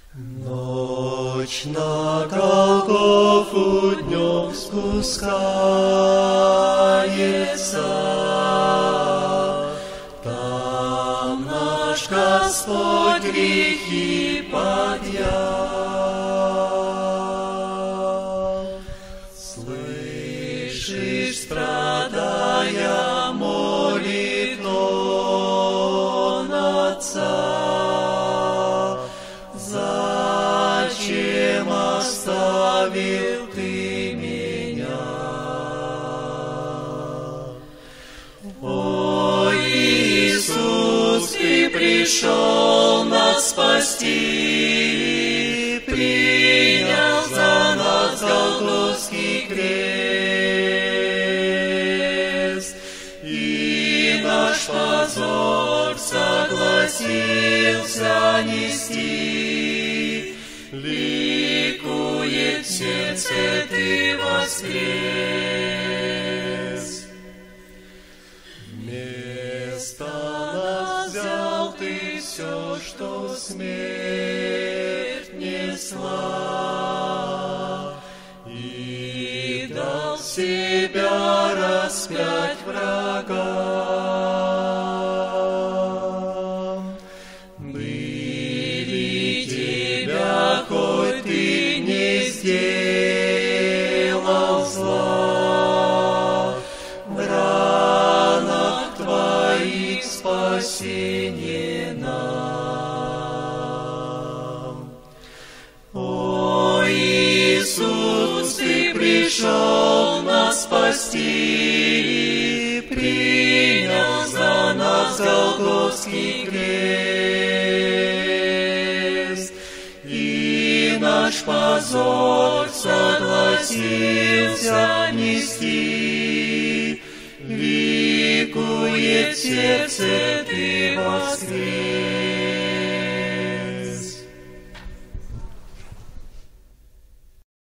Ночь на Голгофу днем спускается, там наш Господь грехи подъял. Слышишь, страдая, молит он Отца, зачем оставил ты меня? О, Иисус, ты пришел нас спасти, принял за нас Голгофский крест, и наш позор согласился нести. Ликует сердце, ты воскрес. Вместо нас взял ты все, что смерть несла, и дал себя распять врагам. Были тебя, хоть ты не сделал зла, в ранах твоих спасение нам. О, Иисус, ты пришел нас спасти, принял за нас Голгофский крест, и наш позор согласился нести. Ликует сердце, ты воскрес.